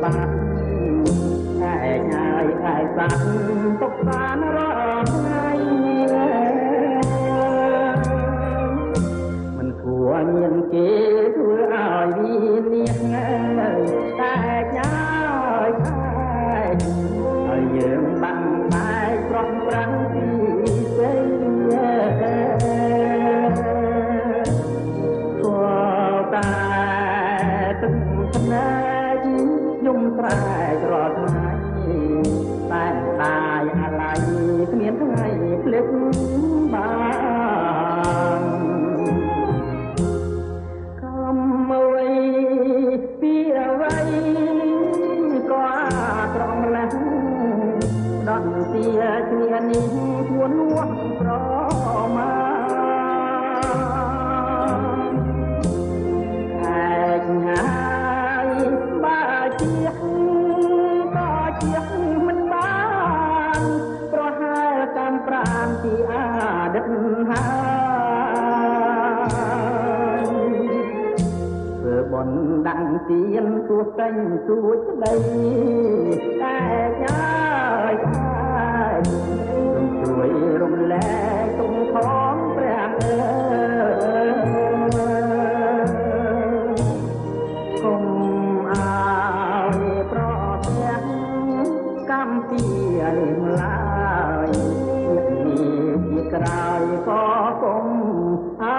បាត់តែញ៉ាយតែសัตว์ទុកបានរាល់ថ្ងៃមិនគួរមានគេធ្វើឲ្យវាលៀងតែញ៉ាយហើយយើងបាំងបែកប្រំប្រាំងពីជ័យតែទឹកស្នេហ៍យំត្រែករាល់ថ្ងៃតែតាយអាឡ័យគ្មានថ្ងៃភ្លេចបានកំអ្វីពីអ្វីក៏ត្រង់ម្លេះដន្ទាគ្នានេះគួរនួនប្រមាហើយបើជាមិនបានប្រហែលតាមប្រានពីអតីតហើយធ្វើបនដាំងទៀនទួតែងទួចស្ដីតែយាយជួយរំលែកទុំផងព្រះអើយកុំឲ្យប្រទះកម្មពីលេងឡើយជាតិនេះជាក្រោយក៏កុំឲ្យ